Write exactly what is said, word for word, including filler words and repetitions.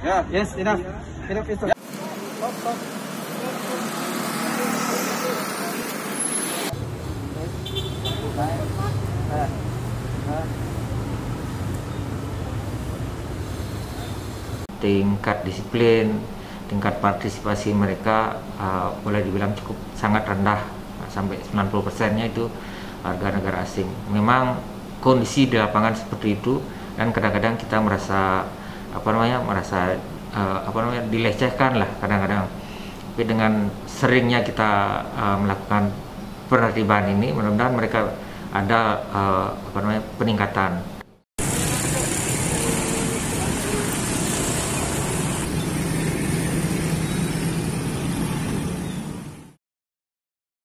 Yeah. Yes, enough. Enough, enough. Yeah. Stop, stop. Tingkat disiplin, tingkat partisipasi mereka uh, boleh dibilang cukup sangat rendah, sampai sembilan puluh persennya itu warga negara asing. Memang kondisi di lapangan seperti itu, dan kadang-kadang kita merasa apa namanya merasa uh, apa namanya dilecehkan lah kadang-kadang. Tapi dengan seringnya kita uh, melakukan penertiban ini, mudah-mudahan mereka ada uh, apa namanya peningkatan.